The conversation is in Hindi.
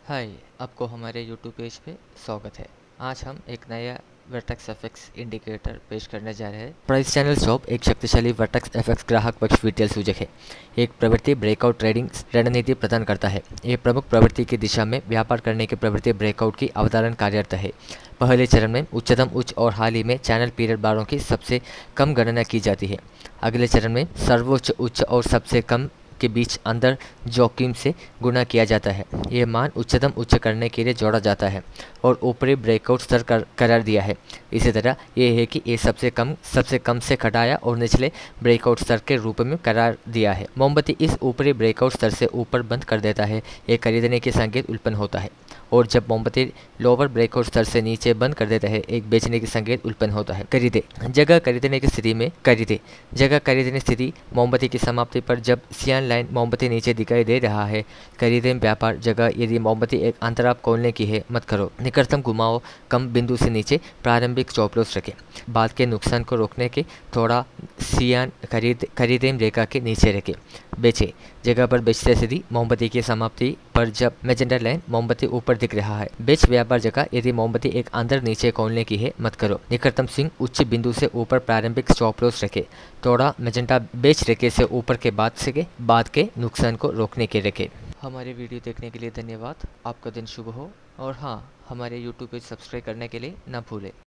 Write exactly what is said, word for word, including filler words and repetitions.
हाय, आपको हमारे यूट्यूब पेज पे स्वागत है। आज हम एक नया वर्टेक्स एफएक्स इंडिकेटर पेश करने जा रहे हैं। प्राइस चैनल शॉप एक शक्तिशाली वर्टेक्स एफएक्स ग्राहक पक्ष वित्तीय सूचक है। एक प्रवृत्ति ब्रेकआउट ट्रेडिंग रणनीति प्रदान करता है। ये प्रमुख प्रवृत्ति की दिशा में व्यापार करने की प्रवृत्ति ब्रेकआउट की अवधारण कार्यरत है। पहले चरण में उच्चतम उच्च और हाल ही में चैनल पीरियड बारों की सबसे कम गणना की जाती है। अगले चरण में सर्वोच्च उच्च और सबसे कम के बीच अंदर जोखिम से गुणा किया जाता है। ये मान उच्चतम उच्च करने के लिए जोड़ा जाता है और ऊपरी ब्रेकआउट स्तर कर, करार दिया है। इसी तरह ये है कि ये सबसे कम सबसे कम से घटाया और निचले ब्रेकआउट स्तर के रूप में करार दिया है। मोमबत्ती इस ऊपरी ब्रेकआउट स्तर से ऊपर बंद कर देता है। ये खरीदने के संकेत उत्पन्न होता है और जब मोमबत्ती लोअर ब्रेकआउट स्तर से नीचे बंद कर देता है, एक बेचने की संकेत उत्पन्न होता है। खरीदे जगह खरीदने की स्थिति में खरीदे जगह खरीदने स्थिति मोमबत्ती की समाप्ति पर जब सियान लाइन मोमबत्ती नीचे दिखाई दे रहा है। खरीदे व्यापार जगह यदि मोमबत्ती एक अंतराप खोलने की है मत करो। निकटतम घुमाओ कम बिंदु से नीचे प्रारंभिक स्टॉप लॉस रखें। बाद के नुकसान को रोकने के थोड़ा सियान खरीद खरीदे रेखा के नीचे रखें। बेचे जगह पर बेचते स्थिति मोमबत्ती की समाप्ति पर जब मैजेंटा लाइन मोमबत्ती ऊपर दिख रहा है। बेच व्यापार जगह यदि मोमबत्ती एक अंदर नीचे खोलने की है मत करो। निकटतम स्विंग उच्च बिंदु से ऊपर प्रारंभिक स्टॉप लॉस रखे। थोड़ा मैजेंटा बेच रेखे से ऊपर के बाद से के बाद के नुकसान को रोकने के रखे। हमारे वीडियो देखने के लिए धन्यवाद। आपका दिन शुभ हो और हाँ, हमारे यूट्यूब पेज सब्सक्राइब करने के लिए ना भूलें।